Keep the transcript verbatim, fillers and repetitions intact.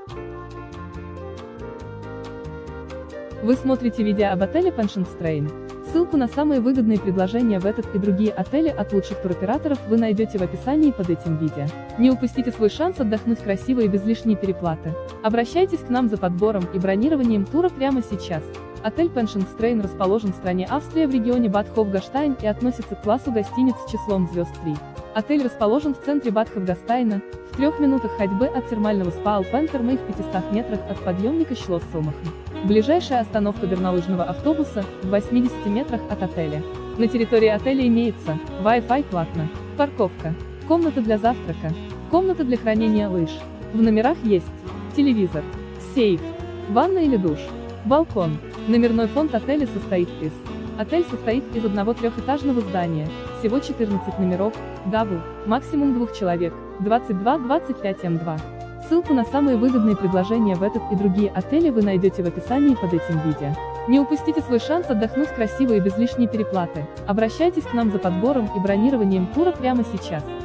Вы смотрите видео об отеле Pension Strain. Ссылку на самые выгодные предложения в этот и другие отели от лучших туроператоров вы найдете в описании под этим видео. Не упустите свой шанс отдохнуть красиво и без лишней переплаты. Обращайтесь к нам за подбором и бронированием тура прямо сейчас. Отель Pension Strain расположен в стране Австрия в регионе Бад Хофгастайн и относится к классу гостиниц с числом звезд три. Отель расположен в центре Бад Хофгастайна, в трех минутах ходьбы от термального спа Алпентерма и в пятистах метрах от подъемника Шлоссилмахен. Ближайшая остановка горнолыжного автобуса в восьмидесяти метрах от отеля. На территории отеля имеется Wi-Fi платно, парковка, комната для завтрака, комната для хранения лыж. В номерах есть телевизор, сейф, ванна или душ, балкон. Номерной фонд отеля состоит из. Отель состоит из одного трехэтажного здания, всего четырнадцать номеров, дабл, максимум двух человек, двадцать два двадцать пять эм два. Ссылку на самые выгодные предложения в этот и другие отели вы найдете в описании под этим видео. Не упустите свой шанс отдохнуть красиво и без лишней переплаты. Обращайтесь к нам за подбором и бронированием тура прямо сейчас.